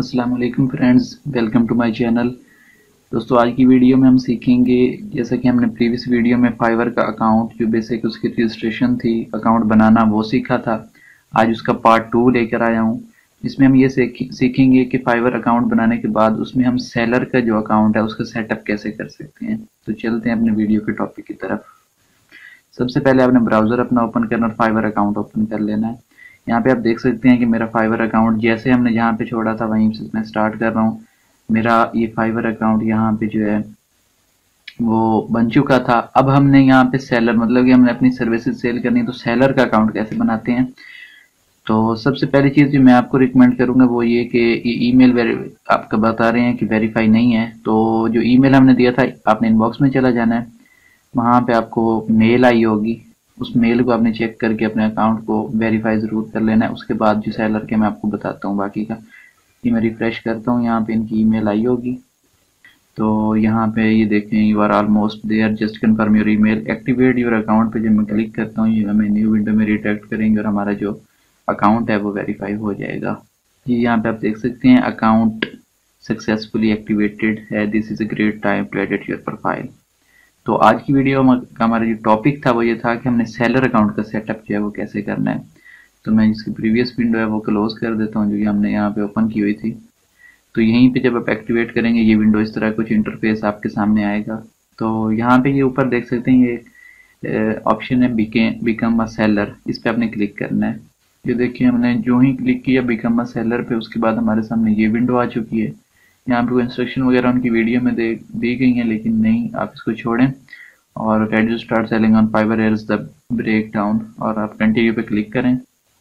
अस्सलाम वालेकुम friends, welcome to my channel. दोस्तों, आज की वीडियो में हम सीखेंगे, जैसा कि हमने प्रीवियस वीडियो में फाइवर का अकाउंट जो बेसिक उसकी रजिस्ट्रेशन थी, अकाउंट बनाना वो सीखा था। आज उसका पार्ट 2 लेकर आया हूँ। इसमें हम ये सीखेंगे कि फाइवर अकाउंट बनाने के बाद उसमें हम सेलर का जो अकाउंट है उसका सेटअप कैसे कर सकते हैं। तो चलते हैं अपने वीडियो के टॉपिक की तरफ। सबसे पहले आपने ब्राउजर अपना ओपन करना और फाइवर अकाउंट ओपन कर लेना है। यहाँ पे आप देख सकते हैं कि मेरा फाइवर अकाउंट जैसे हमने जहाँ पे छोड़ा था वहीं से मैं स्टार्ट कर रहा हूँ। मेरा ये फाइवर अकाउंट यहाँ पे जो है वो बन चुका था। अब हमने यहाँ पे सेलर, मतलब कि हमने अपनी सर्विसेज सेल करनी है, तो सेलर का अकाउंट कैसे बनाते हैं। तो सबसे पहली चीज जो मैं आपको रिकमेंड करूंगा वो ये कि ईमेल आपका बता रहे हैं कि वेरीफाई नहीं है, तो जो ईमेल हमने दिया था आपने इनबॉक्स में चला जाना है। वहां पे आपको मेल आई होगी, उस मेल को आपने चेक करके अपने अकाउंट को वेरीफाई जरूर कर लेना है। उसके बाद जो सेलर के मैं आपको बताता हूँ बाकी का। ये मैं रिफ्रेश करता हूँ, यहाँ पे इनकी ईमेल आई होगी। तो यहाँ पे ये देखें, you are almost there, just confirm your email, activate your account पे जब मैं क्लिक करता हूँ ये हमें न्यू विंडो में रिडायरेक्ट करेंगे और हमारा जो अकाउंट है वो वेरीफाई हो जाएगा। जी, यहाँ पे आप देख सकते हैं अकाउंट सक्सेसफुली एक्टिवेटेड है, this is a great time to edit your profile. तो आज की वीडियो का हमारा जो टॉपिक था वो ये था कि हमने सेलर अकाउंट का सेटअप जो है वो कैसे करना है। तो मैं इसकी प्रीवियस विंडो है वो क्लोज कर देता हूँ जो कि हमने यहाँ पे ओपन की हुई थी। तो यहीं पे जब आप एक्टिवेट करेंगे ये विंडो इस तरह कुछ इंटरफेस आपके सामने आएगा। तो यहाँ पे ये ऊपर देख सकते हैं ये ऑप्शन है बिकम अ सेलर, इस पे आपने क्लिक करना है। ये देखिए हमने जो ही क्लिक किया बिकम अ सेलर पे, उसके बाद हमारे सामने ये विंडो आ चुकी है। यहाँ पे कोई इंस्ट्रक्शन वगैरह उनकी वीडियो में दी गई है, लेकिन नहीं, आप इसको छोड़ें और ready to start selling on Fiverr here's the breakdown डाउन और आप कंटिन्यू पे क्लिक करें।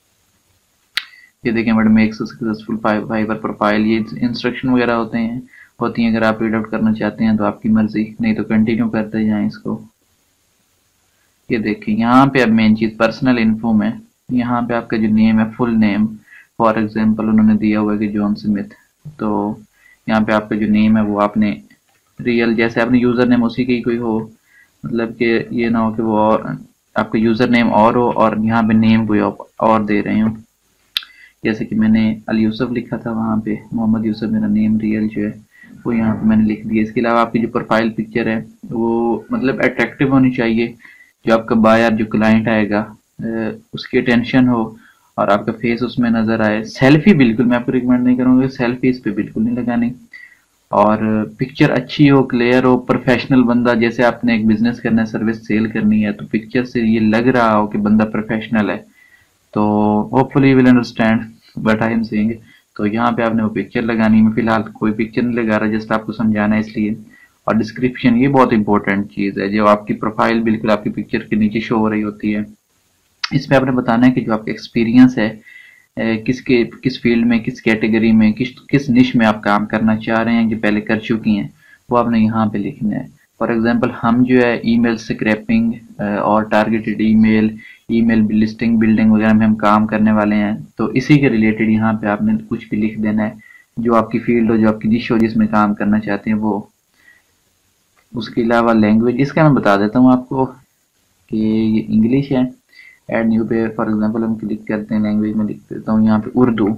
ये देखें madam, make successful Fiverr profile, ये इंस्ट्रक्शन वगैरह होती हैं। अगर आप रीड आउट करना चाहते हैं तो आपकी मर्जी, नहीं तो कंटिन्यू करते जाएं इसको। ये देखें यहाँ पे अब मेन चीज पर्सनल इन्फो में, यहाँ पे आपका जो नेम है फुल नेम, फॉर एग्जांपल उन्होंने दिया हुआ है कि जॉन स्मिथ, तो यहाँ पे आपका जो नेम है वो आपने रियल, जैसे आपने यूजर नेम उसी की कोई हो, मतलब कि ये ना हो कि वो और आपका यूजर नेम और हो और यहाँ पे नेम कोई और दे रहे हो। जैसे कि मैंने अल यूसुफ लिखा था, वहां पे मोहम्मद यूसुफ मेरा नेम रियल जो है वो यहाँ पे मैंने लिख दिया। इसके अलावा आपकी जो प्रोफाइल पिक्चर है वो मतलब अट्रैक्टिव होनी चाहिए, जो आपका बायर जो क्लाइंट आएगा उसकी अटेंशन हो और आपका फेस उसमें नजर आए। सेल्फी बिल्कुल मैं आपको रिकमेंड नहीं करूंगा, सेल्फी इस पे बिल्कुल नहीं लगानी। और पिक्चर अच्छी हो, क्लियर हो, प्रोफेशनल बंदा, जैसे आपने एक बिजनेस करना है, सर्विस सेल करनी है, तो पिक्चर से ये लग रहा हो कि बंदा प्रोफेशनल है। तो hopefully you will understand what I am saying. तो यहाँ पे आपने वो पिक्चर लगानी है। मैं फिलहाल कोई पिक्चर नहीं लगा रहा, जस्ट आपको समझाना है इसलिए। और डिस्क्रिप्शन ये बहुत इंपॉर्टेंट चीज है, जो आपकी प्रोफाइल बिल्कुल आपकी पिक्चर के नीचे शो हो रही होती है। इसमें आपने बताना है कि जो आपका एक्सपीरियंस है, किस फील्ड में, किस कैटेगरी में, किस निश में आप काम करना चाह रहे हैं, कि पहले कर चुकी हैं, वो आपने यहाँ पे लिखना है। फॉर एग्जांपल हम जो है ईमेल स्क्रैपिंग और टारगेटेड ईमेल लिस्टिंग बिल्डिंग वगैरह में हम काम करने वाले हैं, तो इसी के रिलेटेड यहाँ पे आपने कुछ भी लिख देना है, जो आपकी फील्ड हो, जो आपकी निश हो, जिसमें काम करना चाहते हैं वो। उसके अलावा लैंग्वेज इसका मैं बता देता हूँ आपको कि ये इंग्लिश है। ऐड न्यू पे फॉर एग्जांपल हम क्लिक करते हैं, लैंग्वेज में लिख देता हूँ यहाँ पे उर्दू,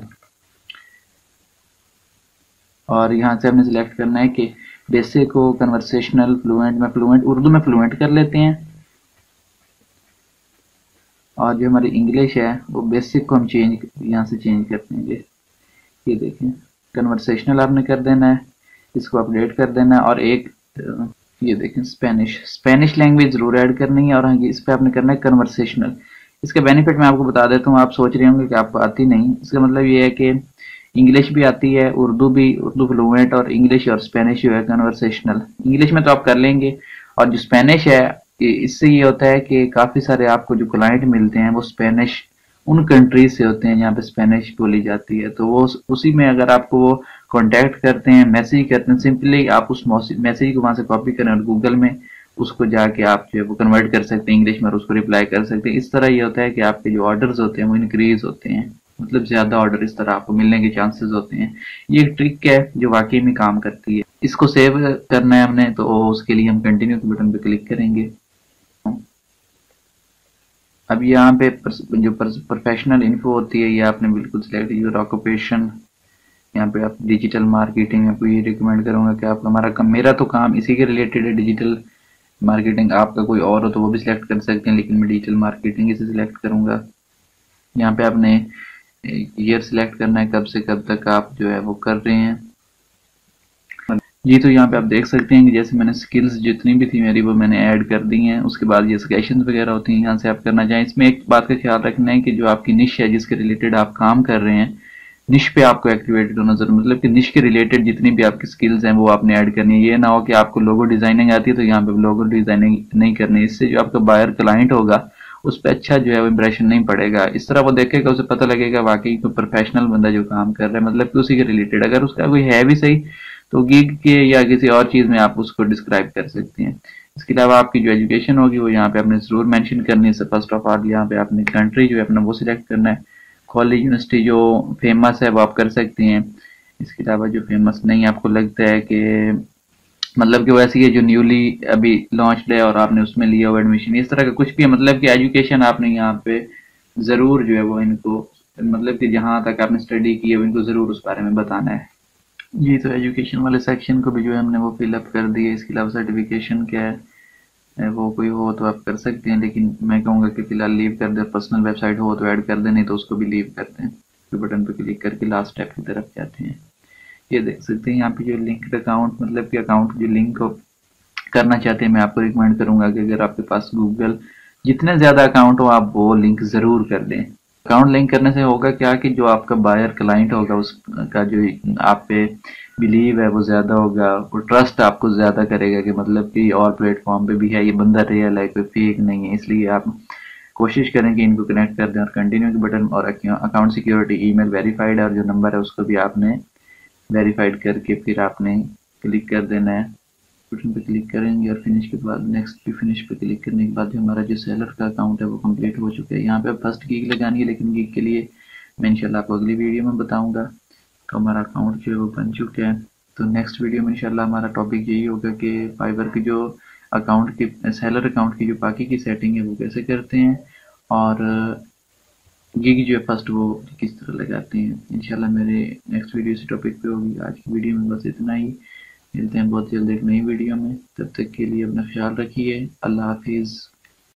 और यहाँ से हमने सिलेक्ट करना है कि बेसिक हो, कन्वर्सेशनल, फ्लुएंट में फ्लुएंट, उर्दू में फ्लुएंट कर लेते हैं। और जो हमारी इंग्लिश है वो बेसिक को हम यहाँ से चेंज करते हैं। ये देखें, कन्वर्सेशनल आपने कर देना है, इसको अपडेट कर देना है। और एक ये देखें स्पेनिश लैंग्वेज जरूर ऐड करनी है, और हाँ इस पे आपने करना है कन्वर्सेशनल। इसका बेनिफिट मैं आपको बता देता हूँ, आप सोच रहे होंगे कि आपको आती नहीं, इसका मतलब ये है कि इंग्लिश भी आती है, उर्दू भी, उर्दू फ्लुएंट, और इंग्लिश और स्पेनिश जो है कन्वर्सेशनल। इंग्लिश में तो आप कर लेंगे, और जो स्पेनिश है इससे ये होता है कि काफी सारे आपको जो क्लाइंट मिलते हैं वो स्पेनिश उन कंट्रीज से होते हैं जहाँ पे स्पेनिश बोली जाती है, तो वो उसी में अगर आपको वो कांटेक्ट करते हैं, मैसेज करते हैं, सिंपली आप उस मैसेज को वहां से कॉपी करें और गूगल में उसको जाके आप जो है वो कन्वर्ट कर सकते हैं इंग्लिश में और उसको रिप्लाई कर सकते हैं। इस तरह ये होता है कि आपके जो ऑर्डर्स होते हैं वो इंक्रीज होते हैं, मतलब ज्यादा ऑर्डर इस तरह आपको मिलने के चांसेस होते हैं। ये एक ट्रिक है जो वाकई में काम करती है। इसको सेव करना है हमने, तो उसके लिए हम कंटिन्यू के बटन पे क्लिक करेंगे। अब यहाँ पे जो प्रोफेशनल इन्फो होती है ये आपने बिल्कुल सिलेक्ट, योर ऑक्यूपेशन, यहाँ पे आप डिजिटल मार्केटिंग, आपको ये रिकमेंड करूंगा कि आप मेरा तो काम इसी के रिलेटेड है, डिजिटल मार्केटिंग। आपका कोई और हो तो वो भी सिलेक्ट कर सकते हैं, लेकिन मैं डिजिटल मार्केटिंग इसे सिलेक्ट करूंगा। यहाँ पे आपने ईयर सिलेक्ट करना है, कब से कब तक आप जो है वो कर रहे हैं। जी, तो यहाँ पे आप देख सकते हैं कि जैसे मैंने स्किल्स जितनी भी थी मेरी वो मैंने ऐड कर दी हैं। उसके बाद ये सजेशन वगैरह होती हैं, यहाँ से आप करना चाहें। इसमें एक बात का ख्याल रखना है कि जो आपकी निश है जिसके रिलेटेड आप काम कर रहे हैं, निश पे आपको एक्टिवेटेड होना जरूर, मतलब कि निश के रिलेटेड जितनी भी आपकी स्किल्स हैं वो आपने ऐड करनी है। ये ना हो कि आपको लोगो डिजाइनिंग आती है तो यहाँ पे लोगो डिजाइनिंग नहीं करनी, इससे जो आपका बायर क्लाइंट होगा उस पर अच्छा जो है वो इम्प्रेशन नहीं पड़ेगा। इस तरह वो देखेगा, उसे पता लगेगा वाकई कोई प्रोफेशनल बंदा जो काम कर रहा है, मतलब कि उसी के रिलेटेड। अगर उसका कोई है भी सही तो गिग के या किसी और चीज में आप उसको डिस्क्राइब कर सकते हैं। इसके अलावा आपकी जो एजुकेशन होगी वो यहाँ पे आपने जरूर मेंशन करनी है। फर्स्ट ऑफ ऑल यहाँ पे आपने कंट्री जो है अपना वो सिलेक्ट करना है। कॉलेज यूनिवर्सिटी जो फेमस है वो आप कर सकते हैं। इसके अलावा जो फेमस नहीं आपको लगता है कि मतलब कि वो ऐसी है जो न्यूली अभी लॉन्च है और आपने उसमें लिया हुआ एडमिशन, इस तरह का कुछ भी है, मतलब कि एजुकेशन आपने यहाँ पे जरूर जो है वो इनको, मतलब कि जहां तक आपने स्टडी की है इनको जरूर उस बारे में बताना है। जी, तो एजुकेशन वाले सेक्शन को भी जो है हमने वो फिलअप कर दिया। इसके अलावा सर्टिफिकेशन क्या है वो कोई हो तो आप कर सकते हैं, लेकिन मैं कहूँगा कि फिलहाल लीव कर दें। पर्सनल वेबसाइट हो तो ऐड कर दें, नहीं तो उसको भी लीव कर दें। तो बटन पर क्लिक करके लास्ट स्टेप की तरफ जाते हैं। ये देख सकते हैं यहाँ पे जो लिंक्ड अकाउंट, मतलब कि अकाउंट जो लिंक करना चाहते हैं, मैं आपको रिकमेंड करूंगा कि अगर आपके पास गूगल जितने ज्यादा अकाउंट हो आप वो लिंक जरूर कर दें। अकाउंट लिंक करने से होगा क्या कि जो आपका बायर क्लाइंट होगा उसका जो आप पे बिलीव है वो ज्यादा होगा, वो ट्रस्ट आपको ज्यादा करेगा कि मतलब कि और प्लेटफॉर्म पे भी है, ये बंदा रियल है, कोई फेक नहीं है। इसलिए आप कोशिश करें कि इनको कनेक्ट कर दें और कंटिन्यू के बटन, और अकाउंट सिक्योरिटी ईमेल वेरीफाइड है और जो नंबर है उसको भी आपने वेरीफाइड करके फिर आपने क्लिक कर देना है। बटन पे क्लिक करेंगे और फिनिश के बाद नेक्स्ट पे, फिनिश पे क्लिक करने के बाद जो हमारा जो सेलर का अकाउंट है वो कंप्लीट हो चुका है। यहाँ पे फर्स्ट गीग लगानी है, लेकिन गीग के लिए मैं इंशाल्लाह आपको अगली वीडियो में बताऊंगा। तो हमारा अकाउंट जो है वो बन चुका है। तो नेक्स्ट वीडियो में इंशाल्लाह हमारा टॉपिक यही होगा कि फाइवर की जो अकाउंट की, सेलर अकाउंट की जो बाकी की सेटिंग है वो कैसे करते हैं, और गीग जो है फर्स्ट वो किस तरह लगाते हैं। इंशाल्लाह मेरे नेक्स्ट वीडियो इसी टॉपिक पे होगी। आज की वीडियो में बस इतना ही। मिलते हैं बहुत जल्द एक नई वीडियो में, तब तक के लिए अपना ख्याल रखिए। अल्लाह हाफिज़।